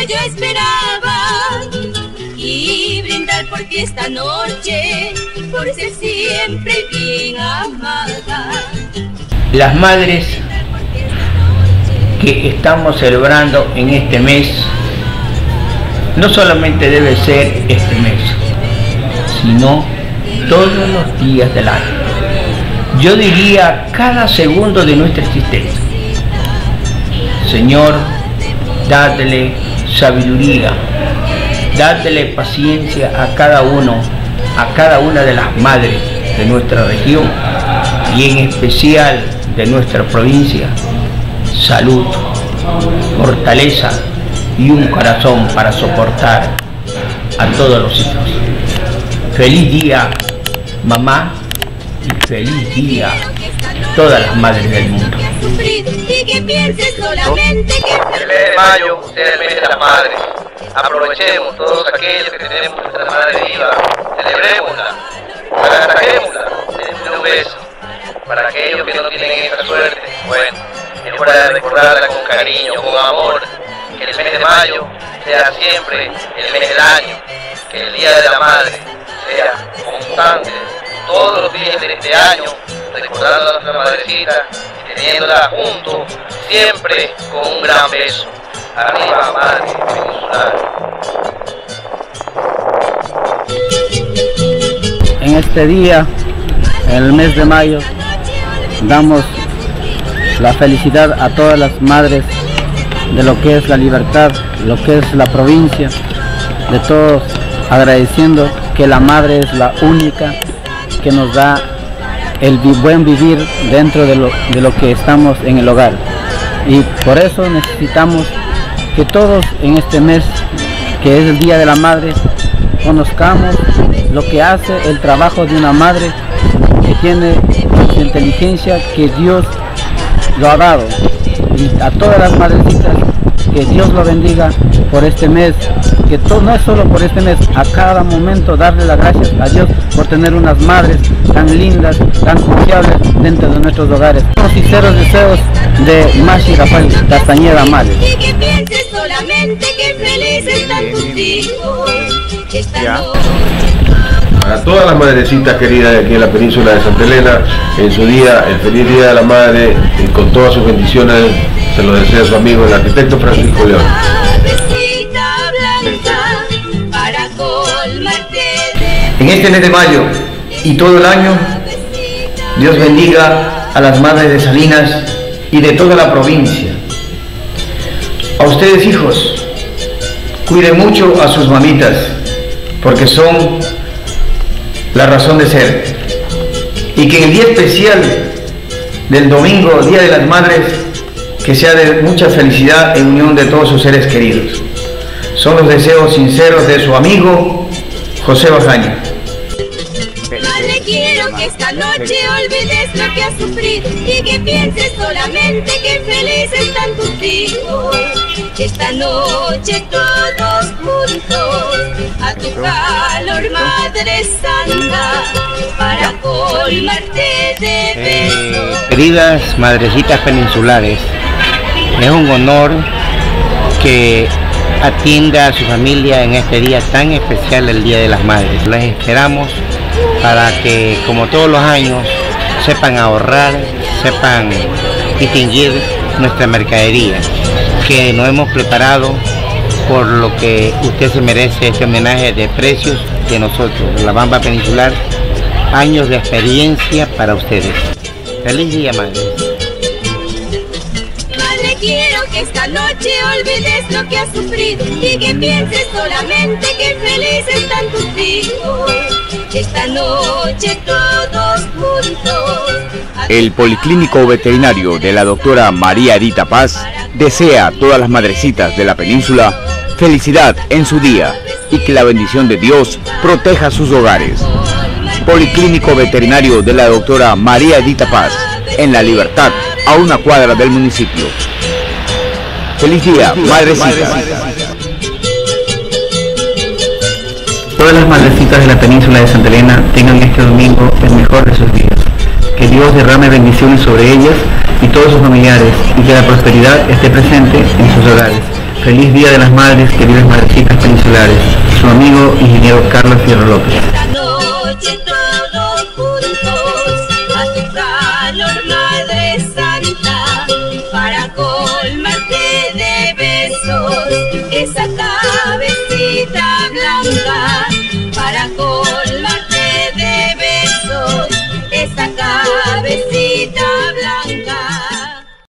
que yo esperaba y brindar por ti esta noche, por ser siempre bien amada. Las madres que estamos celebrando en este mes, no solamente debe ser este mes, sino todos los días del año. Yo diría cada segundo de nuestra existencia. Señor, dátele sabiduría, dátele paciencia a cada uno, a cada una de las madres de nuestra región y en especial de nuestra provincia, salud, fortaleza y un corazón para soportar a todos los hijos. Feliz día, mamá, y feliz día a todas las madres del mundo. El mes de mayo es el mes de las madres. Aprovechemos todos aquellos que tenemos nuestra madre viva, celebrémosla, agradezcámosla, démosle un beso. Para aquellos que no tienen esa suerte, bueno, es hora de recordarla con cariño, con amor, que el mes de mayo sea siempre el mes del año, que el Día de la Madre sea constante todos los días de este año, recordando a nuestra madrecita y teniéndola junto, siempre con un gran beso. Arriba, Madre Peninsular. En este día, en el mes de mayo, damos la felicidad a todas las madres de lo que es la libertad, lo que es la provincia, de todos, agradeciendo que la madre es la única que nos da el buen vivir dentro de lo que estamos en el hogar. Y por eso necesitamos que todos en este mes, que es el Día de la Madre, conozcamos lo que hace el trabajo de una madre que tiene la inteligencia que Dios lo ha dado. Y a todas las madrecitas, que Dios lo bendiga por este mes, que no es solo por este mes, a cada momento darle las gracias a Dios por tener unas madres tan lindas, tan confiables dentro de nuestros hogares. Los sinceros deseos de Mashi Rafael Castañeda Males. Y que pienses solamente que felices están tus hijos. Para todas las madrecitas queridas de aquí en la península de Santa Elena, en su día, el feliz Día de la Madre, y con todas sus bendiciones, se lo desea su amigo el arquitecto Francisco León. En este mes de mayo y todo el año, Dios bendiga a las madres de Salinas y de toda la provincia. A ustedes, hijos, cuiden mucho a sus mamitas, porque son la razón de ser. Y que en el día especial del domingo, Día de las Madres, que sea de mucha felicidad en unión de todos sus seres queridos. Son los deseos sinceros de su amigo José Bajaña. Madre, quiero que esta noche olvides lo que has sufrido y que pienses solamente que felices están tus hijos. Esta noche todos juntos a tu calor, Madre Santa, para colmarte de besos. Queridas madrecitas peninsulares, es un honor que atienda a su familia en este día tan especial, el Día de las Madres. Les esperamos para que, como todos los años, sepan ahorrar, sepan distinguir nuestra mercadería, que nos hemos preparado por lo que usted se merece, este homenaje de precios de nosotros, la Bamba Peninsular, años de experiencia para ustedes. ¡Feliz día, madre! Quiero que esta noche olvides lo que has sufrido y que pienses solamente que felices están tus hijos. Esta noche todos juntos. El Policlínico Veterinario de la doctora María Edita Paz desea a todas las madrecitas de la península felicidad en su día y que la bendición de Dios proteja sus hogares. Policlínico Veterinario de la doctora María Edita Paz, en La Libertad, a una cuadra del municipio. ¡Feliz día, madrecitas! Todas las madrecitas de la península de Santa Elena tengan este domingo el mejor de sus días. Que Dios derrame bendiciones sobre ellas y todos sus familiares y que la prosperidad esté presente en sus hogares. Feliz Día de las Madres, queridas madrecitas peninsulares. Su amigo ingeniero Carlos Fierro López.